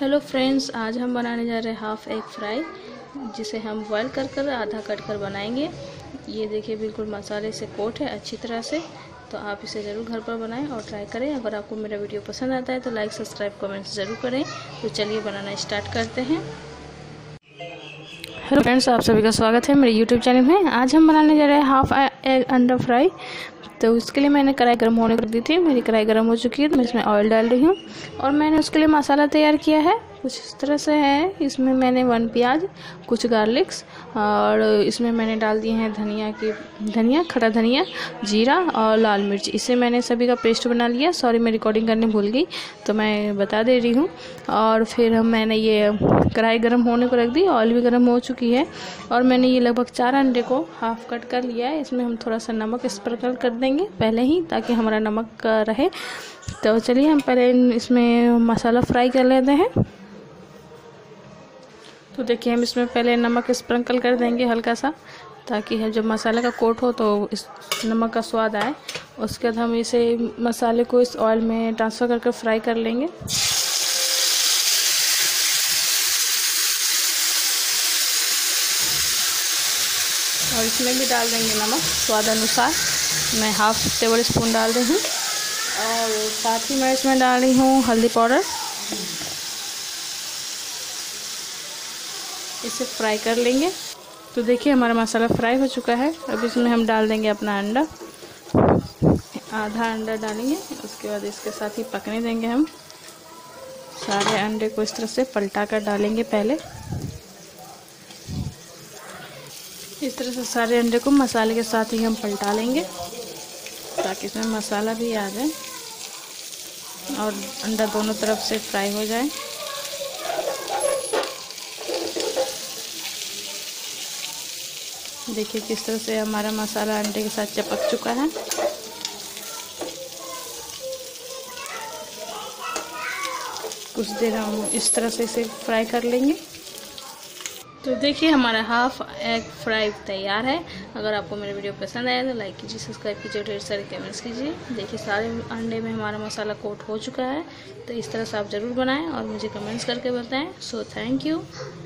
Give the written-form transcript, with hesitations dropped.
Hello friends, आज हम बनाने जा रहे हैं हाफ एग फ्राई, जिसे हम बॉयल कर आधा कट कर बनाएंगे। ये देखिए बिल्कुल मसाले से कोट है अच्छी तरह से। तो आप इसे ज़रूर घर पर बनाएं और ट्राई करें। अगर आपको मेरा वीडियो पसंद आता है तो लाइक सब्सक्राइब कमेंट ज़रूर करें। तो चलिए बनाना स्टार्ट करते हैं। हेलो फ्रेंड्स, आप सभी का स्वागत है मेरे यूट्यूब चैनल में। आज हम बनाने जा रहे हैं हाफ एग अंडा फ्राई। तो उसके लिए मैंने कढ़ाई गर्म होने को रख दी थी। मेरी कढ़ाई गर्म हो चुकी है तो मैं इसमें ऑयल डाल रही हूँ और मैंने उसके लिए मसाला तैयार किया है। कुछ इस तरह से है। इसमें मैंने 1 प्याज, कुछ गार्लिक्स और इसमें मैंने डाल दिए हैं धनिया, खड़ा धनिया, जीरा और लाल मिर्च। इसे मैंने सभी का पेस्ट बना लिया। सॉरी, मैं रिकॉर्डिंग करने भूल गई तो मैं बता दे रही हूँ। और फिर मैंने ये कढ़ाई गर्म होने को रख दी। ऑयल भी गर्म हो चुकी है और मैंने ये लगभग 4 अंडे को हाफ कट कर लिया है। इसमें हम थोड़ा सा नमक स्प्रिंकल कर देंगे पहले ही, ताकि हमारा नमक रहे। तो चलिए हम पहले इसमें मसाला फ्राई कर लेते हैं। तो देखिए हम इसमें पहले नमक स्प्रिंकल कर देंगे हल्का सा, ताकि जब मसाले का कोट हो तो इस नमक का स्वाद आए। उसके बाद हम इसे मसाले को इस ऑयल में ट्रांसफ़र करके फ्राई कर लेंगे। और इसमें भी डाल देंगे नमक स्वाद अनुसार। मैं हाफ टेबल स्पून डाल रही हूँ और साथ ही मैं इसमें डाल रही हूँ हल्दी पाउडर। इसे फ्राई कर लेंगे। तो देखिए हमारा मसाला फ्राई हो चुका है। अब इसमें हम डाल देंगे अपना अंडा, आधा अंडा डालेंगे। उसके बाद इसके साथ ही पकने देंगे। हम सारे अंडे को इस तरह से पलटा कर डालेंगे पहले। इस तरह से सारे अंडे को मसाले के साथ ही हम पलटा लेंगे, ताकि इसमें मसाला भी आ जाए और अंडा दोनों तरफ से फ्राई हो जाए। देखिए किस तरह से हमारा मसाला अंडे के साथ चिपक चुका है। कुछ देर हम इस तरह से इसे फ्राई कर लेंगे। तो देखिए हमारा हाफ एग फ्राई तैयार है। अगर आपको मेरा वीडियो पसंद आया तो लाइक कीजिए, सब्सक्राइब कीजिए, ढेर सारे कमेंट्स कीजिए। देखिए सारे अंडे में हमारा मसाला कोट हो चुका है। तो इस तरह से आप ज़रूर बनाएं और मुझे कमेंट्स करके बताएं। So thank you.